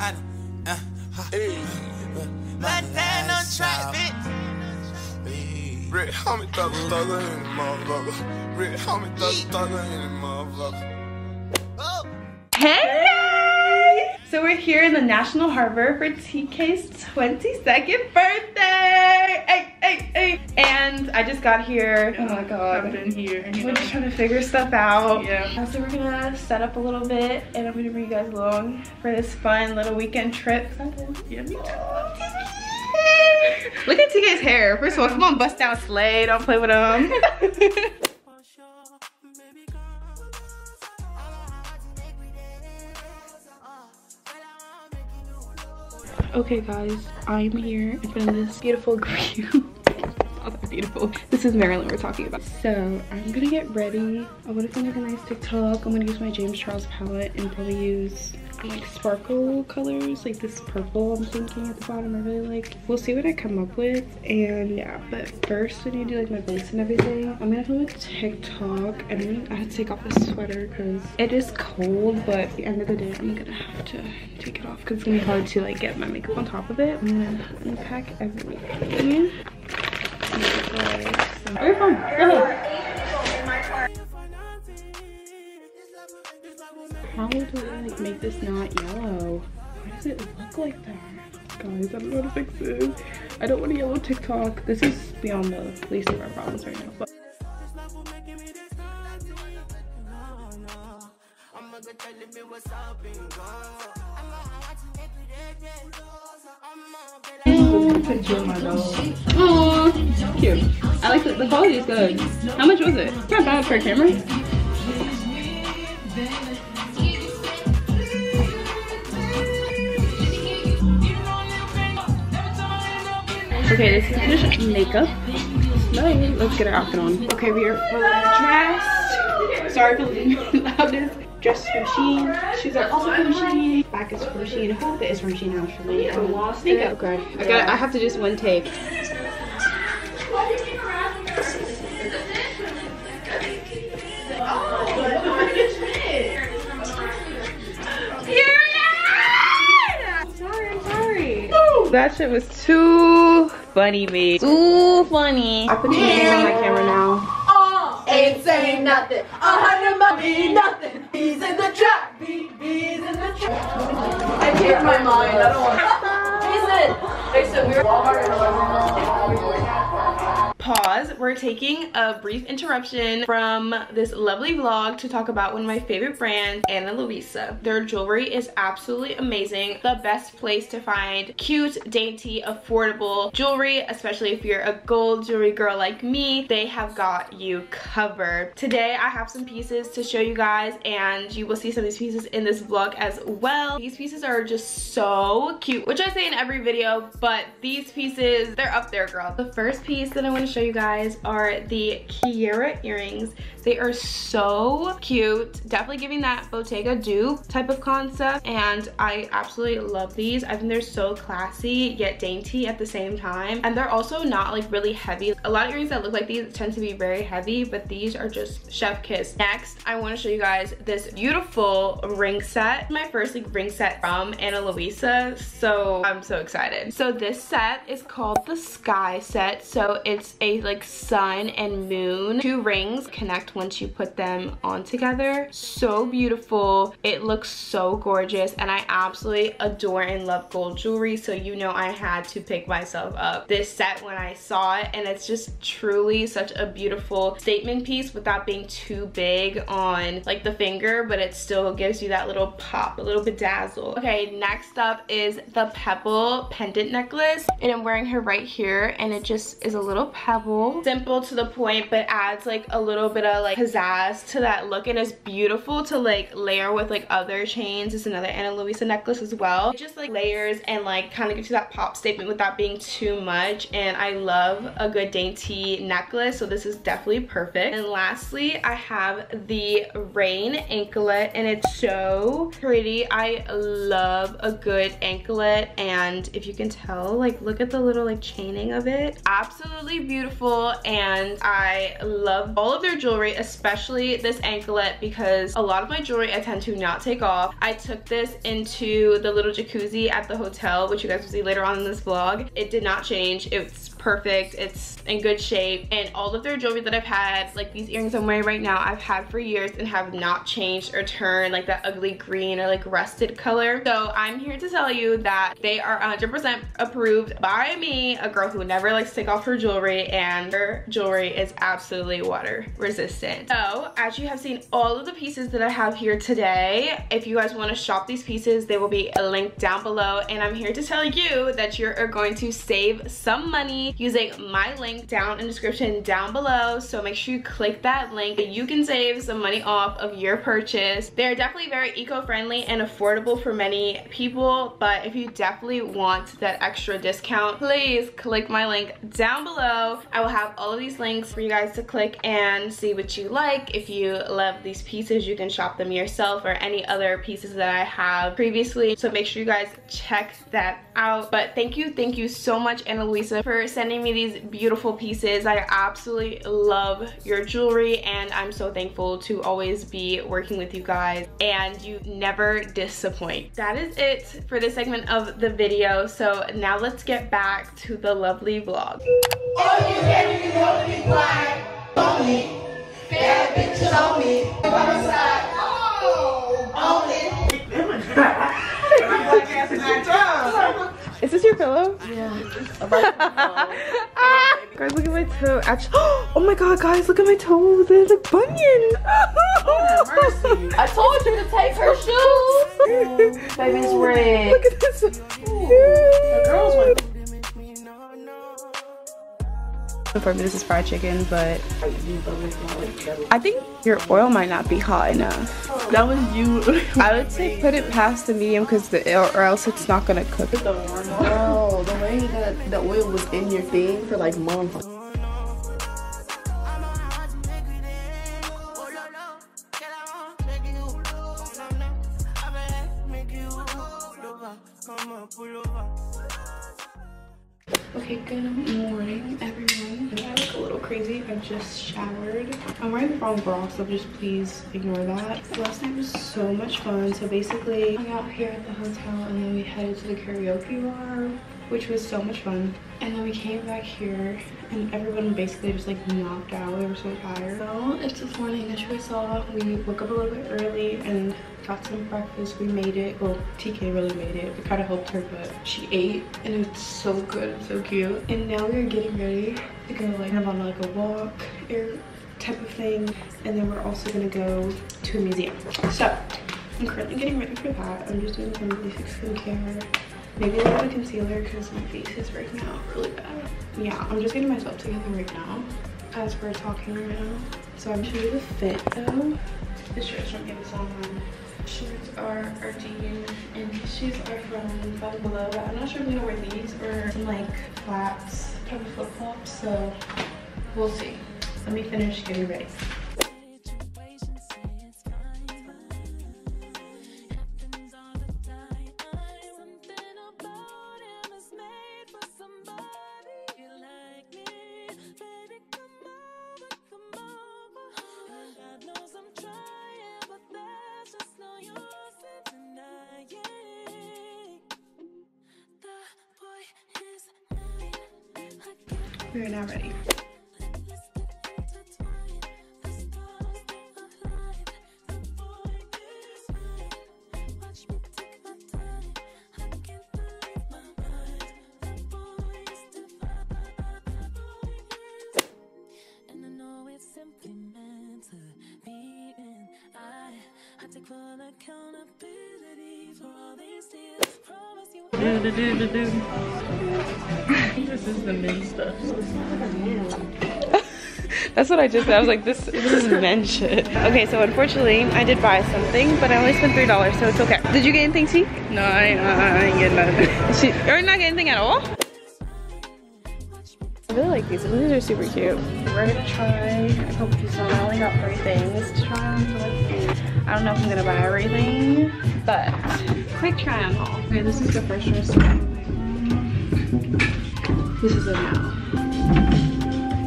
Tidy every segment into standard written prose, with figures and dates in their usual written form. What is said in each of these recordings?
I know. Hey. Montana track, bitch. Red homie thugger in the motherfucker. Red homie thugger in the motherfucker. Hey guys! So we're here in the National Harbor for TK's 22nd birthday! Hey! And I just got here. Oh my god. I've been here. We're just trying to figure stuff out. Yeah. So we're gonna set up a little bit and I'm gonna bring you guys along for this fun little weekend trip. Yeah, me too. Look at TK's hair. First of all, come on, bust down Slay. Don't play with him. Okay guys, I'm here in front of this beautiful view. Not that beautiful. This is Maryland we're talking about. So I'm gonna get ready. I want to film like a nice TikTok. I'm gonna use my James Charles palette and probably use like sparkle colors, like this purple I'm thinking at the bottom I really like. We'll see what I come up with, and yeah, but first I need to do like my base and everything. I'm gonna film a TikTok and I had to take off this sweater because it is cold, but at the end of the day I'm gonna have to take it off because it's gonna be hard to like get my makeup on top of it. I'm gonna unpack everything. Where are you from? Go ahead. How do I like make this not yellow? Why does it look like that? Guys, I don't know how to fix this. I don't want a yellow TikTok. This is beyond the least of our problems right now. But oh, cute. I like the quality is good. How much was it? It's not bad for a camera. Okay, this is just makeup. No, let's get our outfit on. Okay, we are fully dressed. Sorry for the loudness. Dress from Shein. Shoes are also from Shein. Back is from Shein. Whole bit is from Shein actually. I lost makeup. Okay, I have to do just one take. That shit was too funny, me. Too funny. I put your name on my camera now. Ain't saying nothing. 100 money, nothing. Bees in the trap. Bees in the trap. I changed my mind. I don't want to. They said we were Walmart. Pause. We're taking a brief interruption from this lovely vlog to talk about one of my favorite brands, Ana Luisa. Their jewelry is absolutely amazing. The best place to find cute, dainty, affordable jewelry, especially if you're a gold jewelry girl like me. They have got you covered. Today I have some pieces to show you guys, and you will see some of these pieces in this vlog as well. These pieces are just so cute, which I say in every video, but these pieces, they're up there, girl. The first piece that I want to show you guys are the Kiara earrings. They are so cute, definitely giving that Bottega dupe type of concept, and I absolutely love these. I think they're so classy yet dainty at the same time, and they're also not like really heavy. A lot of earrings that look like these tend to be very heavy, but these are just chef kiss. Next, I want to show you guys this beautiful ring set. My first like ring set from Ana Luisa, so I'm so excited. So this set is called the Sky set. So it's a like sun and moon. Two rings connect once you put them on together. So beautiful. It looks so gorgeous, and I absolutely adore and love gold jewelry, so you know I had to pick myself up this set when I saw it, and it's just truly such a beautiful statement piece without being too big on like the finger, but it still gives you that little pop, a little bedazzle. Okay, next up is the Pebble pendant necklace, and I'm wearing her right here, and it just is a little pebble. Simple to the point, but adds like a little bit of like pizzazz to that look, and it's beautiful to like layer with like other chains. It's another Ana Luisa necklace as well. It just like layers and like kind of gives you that pop statement without being too much, and I love a good dainty necklace, so this is definitely perfect. And lastly, I have the Rain anklet, and it's so pretty. I love a good anklet, and if you can tell, like look at the little like chaining of it. Absolutely beautiful. beautiful, and I love all of their jewelry, especially this anklet, because a lot of my jewelry I tend to not take off. I took this into the little jacuzzi at the hotel, which you guys will see later on in this vlog. It did not change. It's perfect. It's in good shape, and all of their jewelry that I've had, like these earrings I'm wearing right now, I've had for years and have not changed or turned like that ugly green or like rusted color. So I'm here to tell you that they are 100% approved by me, a girl who never likes to take off her jewelry, and their jewelry is absolutely water resistant. So as you have seen all of the pieces that I have here today, if you guys want to shop these pieces, they will be linked down below, and I'm here to tell you that you're going to save some money using my link down in the description down below. So make sure you click that link. You can save some money off of your purchase. They're definitely very eco-friendly and affordable for many people, but if you definitely want that extra discount, please click my link down below. I will have all of these links for you guys to click and see what you like. If you love these pieces, you can shop them yourself, or any other pieces that I have previously. So make sure you guys check that out. But thank you so much, Ana Luisa, for sending me these beautiful pieces. I absolutely love your jewelry, and I'm so thankful to always be working with you guys, and you never disappoint. That is it for this segment of the video. So now let's get back to the lovely vlog. Oh, you ready to go to be quiet? On me. Bad bitches on me. One side. Oh, on it. Is this your pillow? Yeah. Guys, look at my toe. Actually, oh my god, guys, look at my toes. They're like bunion. Mercy. I told you to take her shoes. Baby's red. Look at this. The girls went. For me, this is fried chicken, but I think your oil might not be hot enough. That was you. I would say put it past the medium, or else it's not gonna cook. Oh, the way that the oil was in your thing for like months. Okay, good morning, everyone. I look a little crazy. I just showered. I'm wearing the wrong bra, so just please ignore that. Last night was so much fun. So basically, I hung out here at the hotel, and then we headed to the karaoke bar, which was so much fun. And then we came back here, and everyone basically just like knocked out. They were so tired. So it's this morning, as you guys saw, we woke up a little bit early and got some breakfast. We made it. Well, TK really made it. We kind of helped her, but she ate, and it's so good and so cute. And now we're getting ready to go like on like a walk type of thing, and then we're also gonna go to a museum. So I'm currently getting ready for that. I'm just doing some basic skincare. Maybe a little bit of concealer because my face is breaking out really bad. Yeah, I'm just getting myself together right now as we're talking right now. So I'm showing you the fit though. The shirts from Amazon. Shirts are Dean, and these shoes are from Five Below, but I'm not sure if I'm gonna wear these or some like flats type of flip flops, so we'll see. Let me finish getting ready. We're now ready. This is the men stuff. That's what I just said. I was like, this is men shit. Okay, so unfortunately, I did buy something, but I only spent $3, so it's okay. Did you get anything, T? No, I ain't getting nothing. You're not getting anything at all? I really like these. These are super cute. We're gonna try a couple pieces on. I only got 3 things to try on, so let's see. I don't know if I'm gonna buy everything, but quick try on haul. Okay, this is the first dress. This is it now.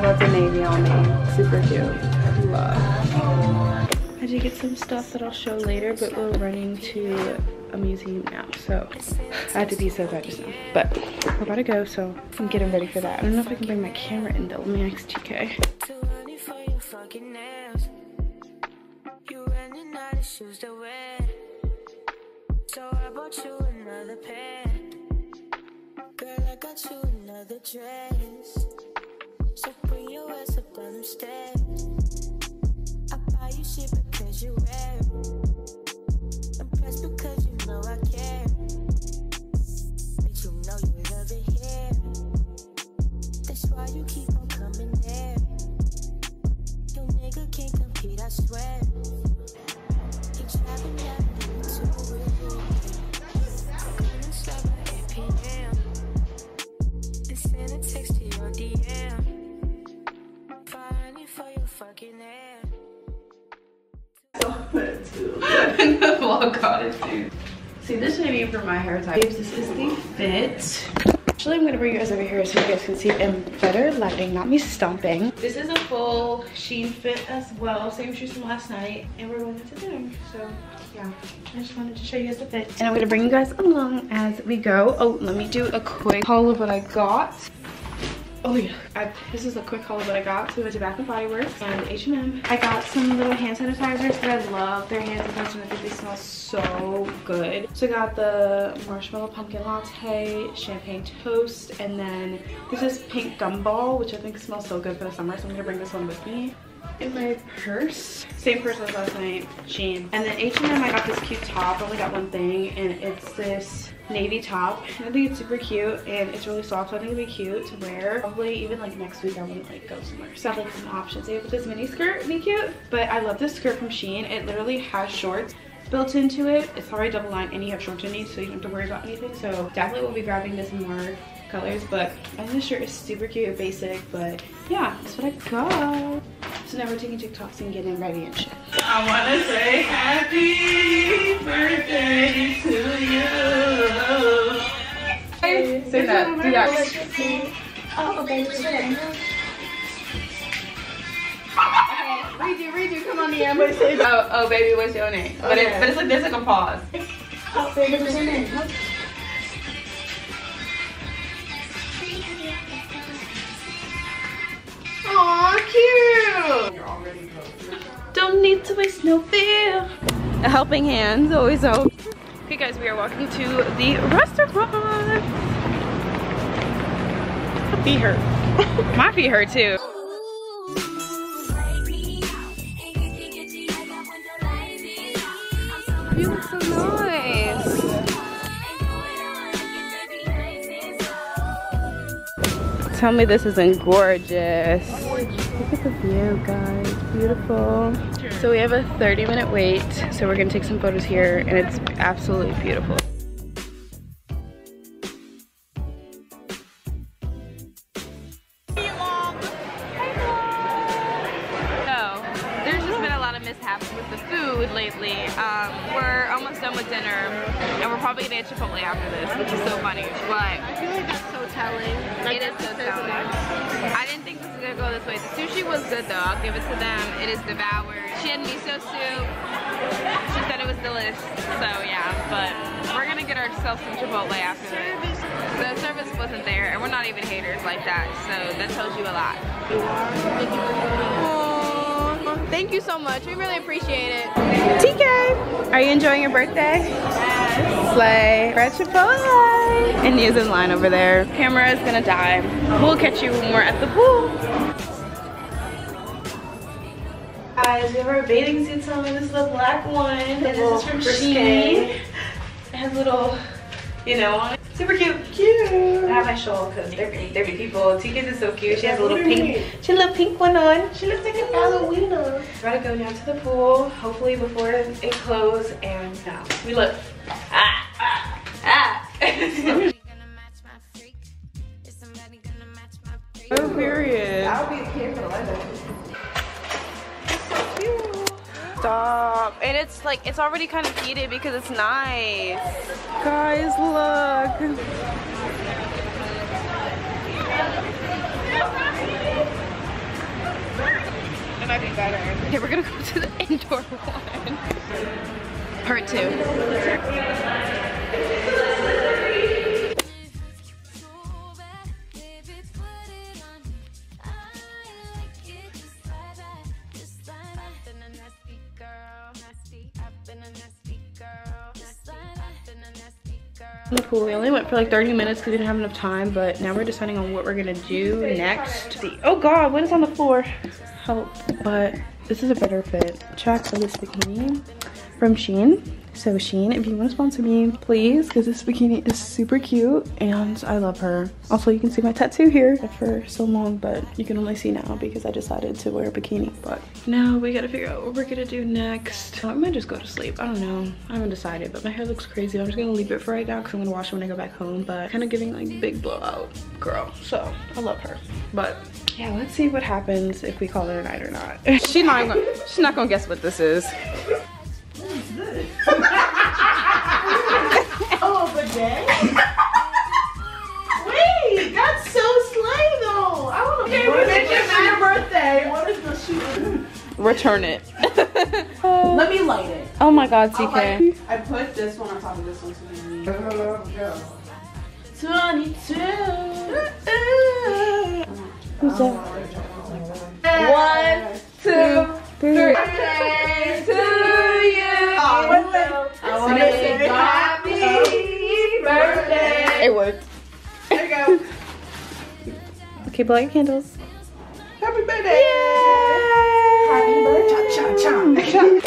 So it's a navy on me. Super cute. Love. I did get some stuff that I'll show later, but we're running to a museum now, so I had to be so bad just now. But we're about to go, so I'm getting ready for that. I don't know if I can bring my camera in though. Let me ask TK. So I bought you another pair. Girl, I got you another dress. So bring your ass up down them stairs. I buy you shit because you wear it. Impressed because you know I care. But you know you love it here. That's why you keep on coming there. Your nigga can't compete, I swear. He trapping down to it. Text to your DM. Finding for your fucking hair. The vlog got it too. See, this should be for my hair type. This is the fit. Actually, I'm gonna bring you guys over here so you guys can see in better lighting, not me stomping. This is a full Shein fit as well. Same shoes from last night, and we're going to dinner. So yeah, I just wanted to show you guys the fit. And I'm gonna bring you guys along as we go. Oh, let me do a quick haul of what I got. Oh yeah, this is a quick haul of what I got. So we went to Bath & Body Works and H&M. I got some little hand sanitizers that I love. Their hand sanitizers, I think they smell so good. So I got the marshmallow pumpkin latte, champagne toast, and then this is pink gumball, which I think smells so good for the summer. So I'm gonna bring this one with me. In my purse, same purse as last night, Shein. And then H&M, I got this cute top. I only got one thing, and it's this navy top. And I think it's super cute, and it's really soft, so I think it'd be cute to wear. Probably even like next week I wouldn't like go somewhere. So I have like some options. So with this mini skirt, it'd be cute. But I love this skirt from Shein. It literally has shorts built into it. It's already double lined, and you have shorts underneath, so you don't have to worry about anything. So definitely will be grabbing this in more colors, but I think this shirt is super cute and basic. But yeah, that's what I got. So now we're taking TikToks and getting ready and shit. I wanna say happy birthday to you. Hey, say that. Do that. Oh, baby. Redo. Come on, Leanne. Oh, baby, what's your name? But it's like there's like a pause. Oh, baby, what's your name? Aw, cute! Don't need to waste no fear. A helping hand always helps. Okay guys, we are walking to the restaurant. My feet hurt. My feet hurt too. You look so nice. Tell me this isn't gorgeous. Look at the view, guys. Beautiful. So we have a 30-minute wait. So we're gonna take some photos here, and it's absolutely beautiful. Mishaps with the food lately. We're almost done with dinner, and we're probably gonna get Chipotle after this, which is so funny. But I feel like that's so telling. Like, it is so telling. I didn't think this was gonna go this way. The sushi was good though. I'll give it to them. It is devoured. She had miso soup. She said it was delicious. So yeah, but we're gonna get ourselves some Chipotle after this. The service wasn't there, and we're not even haters like that. So that tells you a lot. Thank you so much. We really appreciate it. TK, are you enjoying your birthday? Yes. Slay. Red Chipotle. And Nia's in line over there. Camera is gonna die. We'll catch you when we're at the pool. Guys, we have our bathing suits on. This is the black one. And this is from Shein. It has little, you know, on it. Super cute. Cute. I have my shawl because they're big people. TK's is so cute. She has a little pink. She has a little pink one on. She looks like an Halloweener. We're gonna go down to the pool, hopefully before it closes, and now we look. Oh, period. I'll be here for the weather. So cute. Stop. And it's like, it's already kind of heated because it's nice. Guys, look. might be better. Okay, we're gonna go to the indoor one. Part 2. In the pool, we only went for like 30 minutes because we didn't have enough time, but now we're deciding on what we're gonna do next. Oh god, what is on the floor? Help. But this is a better fit. Check for this bikini from Shein. So Shein, if you want to sponsor me, please, because this bikini is super cute and I love her. Also, you can see my tattoo here for so long, but you can only see now because I decided to wear a bikini. But now we gotta figure out what we're gonna do next. I might just go to sleep. I don't know. I haven't decided, but my hair looks crazy. I'm just gonna leave it for right now because I'm gonna wash it when I go back home. But kind of giving like big blowout girl. So I love her. But yeah, let's see what happens if we call it a night or not. She's not gonna guess what this is. Oh, but then. Wait, that's so slay though. I want to. Okay, for your birthday. What is the shoot? Return it. Let me light it. Oh my god, TK. I put this one on top of this one to be 22. Who's that? 1, 2, 3. Birthday to you. I want to say happy birthday. It worked. There you go. Okay, blow your candles. Happy birthday. Yay. Happy birthday. Cha-cha-cha.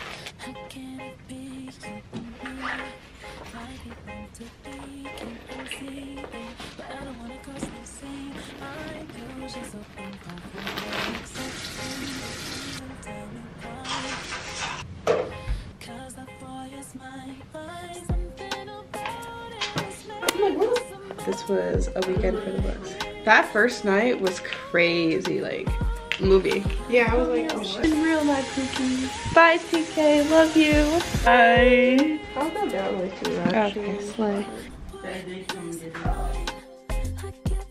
This was a weekend for the books. That first night was crazy, like movie. Yeah, I was like, oh shit. In real life cookies. Bye TK, love you. Bye. I'll go down with you actually. Okay, slay.